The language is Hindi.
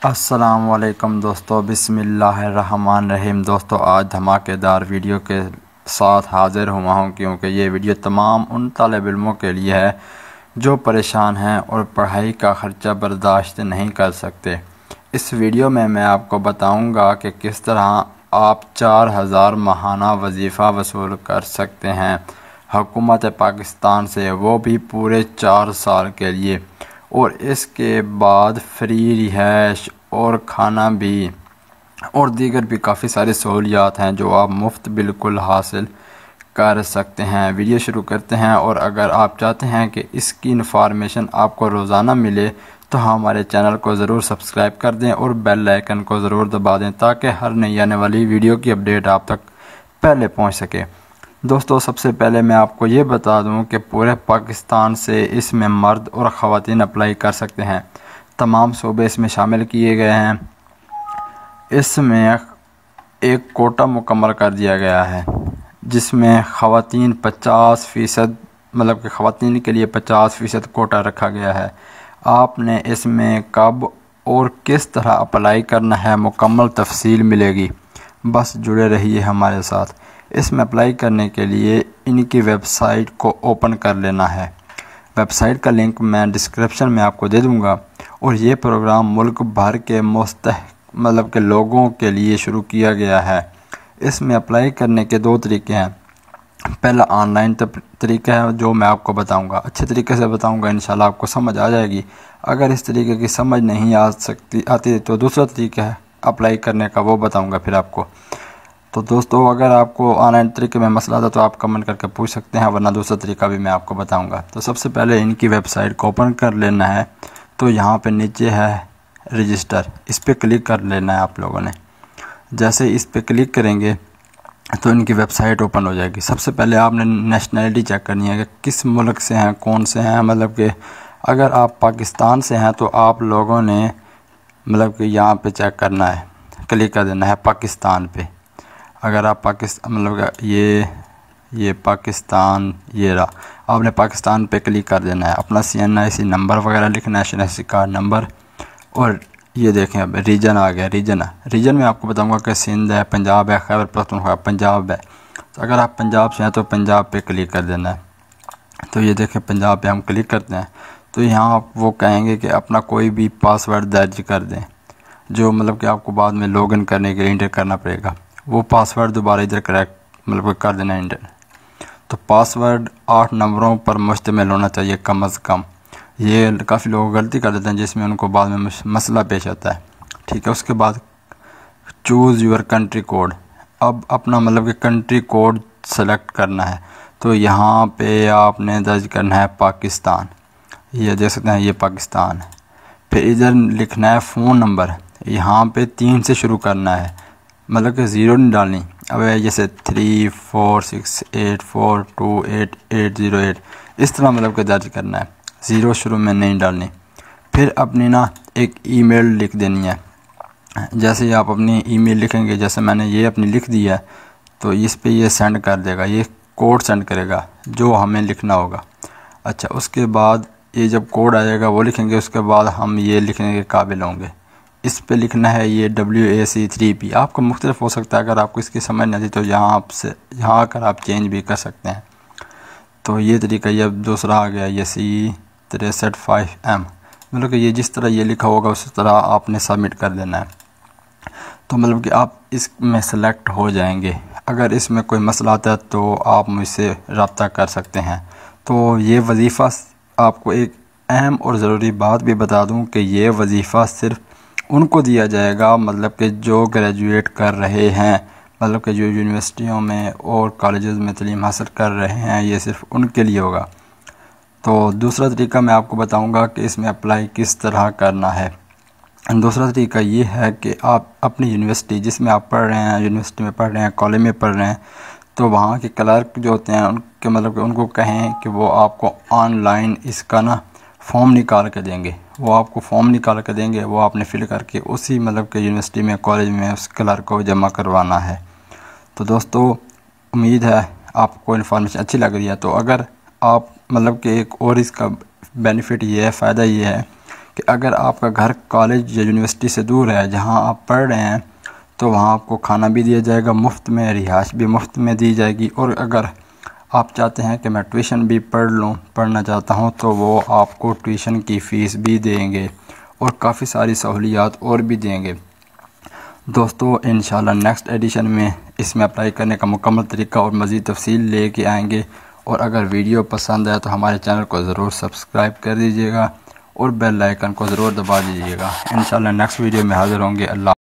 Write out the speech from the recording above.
अस्सलामुअलैकुम दोस्तों, बिस्मिल्लाहिर्रहमानिर्रहीम। दोस्तों, आज धमाकेदार वीडियो के साथ हाज़िर हुआ हूँ क्योंकि ये वीडियो तमाम उन तालिब इल्मों के लिए है जो परेशान हैं और पढ़ाई का ख़र्चा बर्दाश्त नहीं कर सकते। इस वीडियो में मैं आपको बताऊँगा कि किस तरह आप 4000 माहाना वजीफ़ा वसूल कर सकते हैं हुकूमत पाकिस्तान से, वो भी पूरे 4 साल के लिए, और इसके बाद फ्री रिहाइश और खाना भी और दीगर भी काफ़ी सारी सहूलियात हैं जो आप मुफ्त बिल्कुल हासिल कर सकते हैं। वीडियो शुरू करते हैं, और अगर आप चाहते हैं कि इसकी इन्फॉर्मेशन आपको रोज़ाना मिले तो हमारे चैनल को ज़रूर सब्सक्राइब कर दें और बेल आइकन को ज़रूर दबा दें ताकि हर नई आने वाली वीडियो की अपडेट आप तक पहले पहुंच सके। दोस्तों, सबसे पहले मैं आपको ये बता दूं कि पूरे पाकिस्तान से इसमें मर्द और ख़वातीन अप्लाई कर सकते हैं। तमाम सूबे इसमें शामिल किए गए हैं। इसमें एक कोटा मुकम्मल कर दिया गया है जिसमें ख़वातीन 50%, मतलब कि ख़वातीन के लिए 50% कोटा रखा गया है। आपने इसमें कब और किस तरह अप्लाई करना है मुकम्मल तफसील मिलेगी, बस जुड़े रहिए हमारे साथ। इसमें अप्लाई करने के लिए इनकी वेबसाइट को ओपन कर लेना है। वेबसाइट का लिंक मैं डिस्क्रिप्शन में आपको दे दूंगा। और ये प्रोग्राम मुल्क भर के मतलब के लोगों के लिए शुरू किया गया है। इसमें अप्लाई करने के 2 तरीके हैं। पहला ऑनलाइन तरीका है जो मैं आपको बताऊंगा, अच्छे तरीके से बताऊंगा, इंशाल्लाह आपको समझ आ जाएगी। अगर इस तरीके की समझ नहीं आती तो दूसरा तरीका है अप्लाई करने का, वो बताऊँगा फिर आपको। तो दोस्तों, अगर आपको ऑनलाइन तरीके में मसला था तो आप कमेंट करके पूछ सकते हैं, वरना दूसरा तरीका भी मैं आपको बताऊंगा। तो सबसे पहले इनकी वेबसाइट को ओपन कर लेना है। तो यहाँ पे नीचे है रजिस्टर, इस पर क्लिक कर लेना है आप लोगों ने। जैसे इस पर क्लिक करेंगे तो इनकी वेबसाइट ओपन हो जाएगी। सबसे पहले आपने नेशनैलिटी चेक करनी है कि किस मुल्क से हैं, कौन से हैं। मतलब कि अगर आप पाकिस्तान से हैं तो आप लोगों ने मतलब कि यहाँ पर चेक करना है, क्लिक कर देना है पाकिस्तान पर। अगर आप पाकिस्तान मतलब ये पाकिस्तान, ये रहा, आपने पाकिस्तान पे क्लिक कर देना है। अपना CNIC नंबर वगैरह लिखना है, शनाख्ती कार्ड नंबर। और ये देखें अब रीजन आ गया। रीजन में आपको बताऊंगा कि सिंध है, पंजाब है, खैबर पख्तूनख्वा, पंजाब है। तो अगर आप पंजाब से हैं तो पंजाब पे क्लिक कर देना है। तो ये देखें पंजाब पे हम क्लिक करते हैं तो यहाँ आप वो कहेंगे कि अपना कोई भी पासवर्ड दर्ज कर दें, जो मतलब कि आपको बाद में लॉगिन करने के लिए इंटर करना पड़ेगा। वो पासवर्ड दोबारा इधर करेक्ट मतलब कर देना इंटर। तो पासवर्ड 8 नंबरों पर मुश्तमिल होना चाहिए कम अज़ कम। ये काफ़ी लोग गलती कर देते हैं जिसमें उनको बाद में मसला पेश आता है। ठीक है, उसके बाद चूज़ यूर कंट्री कोड। अब अपना मतलब कि कंट्री कोड सेलेक्ट करना है। तो यहाँ पे आपने दर्ज करना है पाकिस्तान। ये देख सकते हैं, ये पाकिस्तान है। फिर इधर लिखना है फ़ोन नंबर। यहाँ पे 3 से शुरू करना है, मतलब कि 0 नहीं डालनी। अब जैसे 3468428808 इस तरह मतलब कि दर्ज करना है, 0 शुरू में नहीं डालनी। फिर अपनी ना एक ईमेल लिख देनी है। जैसे ही आप अपनी ईमेल लिखेंगे, जैसे मैंने ये अपनी लिख दी है, तो इस पे ये सेंड कर देगा, ये कोड सेंड करेगा जो हमें लिखना होगा। अच्छा, उसके बाद ये जब कोड आएगा वो लिखेंगे, उसके बाद हम ये लिखने के काबिल होंगे। इस पे लिखना है ये WAC3P। आपको मुख्तलिफ हो सकता है, अगर आपको इसकी समझ नहीं आती तो यहाँ आकर आप चेंज भी कर सकते हैं। तो ये तरीका, ये दूसरा आ गया, ये C6365M। मतलब कि ये जिस तरह ये लिखा होगा उस तरह आपने सबमिट कर देना है। तो मतलब कि आप इसमें सेलेक्ट हो जाएंगे। अगर इसमें कोई मसला आता है तो आप मुझसे रब्ता कर सकते हैं। तो ये वजीफ़ा, आपको एक अहम और ज़रूरी बात भी बता दूं कि ये वजीफ़ा सिर्फ़ उनको दिया जाएगा, मतलब कि जो ग्रेजुएट कर रहे हैं, मतलब कि जो यूनिवर्सिटियों में और कॉलेजेस में तालीम हासिल कर रहे हैं, ये सिर्फ़ उनके लिए होगा। तो दूसरा तरीका मैं आपको बताऊंगा कि इसमें अप्लाई किस तरह करना है। दूसरा तरीका ये है कि आप अपनी यूनिवर्सिटी जिसमें आप पढ़ रहे हैं, यूनिवर्सिटी में पढ़ रहे हैं, कॉलेज में पढ़ रहे हैं, तो वहाँ के क्लर्क जो होते हैं उनके मतलब कि उनको कहें कि वो आपको ऑनलाइन इसका ना फॉर्म निकाल के देंगे। वो आपको फॉर्म निकाल के देंगे, वो आपने फिल करके उसी मतलब कि यूनिवर्सिटी में, कॉलेज में उस क्लर्क को जमा करवाना है। तो दोस्तों, उम्मीद है आपको इन्फॉर्मेशन अच्छी लग रही है। तो अगर आप मतलब कि एक और इसका बेनिफिट ये है, फ़ायदा ये है कि अगर आपका घर कॉलेज या यूनिवर्सिटी से दूर है जहां आप पढ़ रहे हैं तो वहां आपको खाना भी दिया जाएगा मुफ्त में, रिहाइश भी मुफ्त में दी जाएगी। और अगर आप चाहते हैं कि मैं ट्यूशन भी पढ़ना चाहता हूं तो वो आपको ट्यूशन की फ़ीस भी देंगे और काफ़ी सारी सहूलियात और भी देंगे। दोस्तों इंशाल्लाह नेक्स्ट एडिशन में इसमें अप्लाई करने का मुकम्मल तरीका और मज़ीद तफसील लेके आएंगे। और अगर वीडियो पसंद आए तो हमारे चैनल को ज़रूर सब्सक्राइब कर दीजिएगा और बेल आइकन को ज़रूर दबा दीजिएगा। इंशाल्लाह नेक्स्ट वीडियो में हाज़िर होंगे। अल्लाह।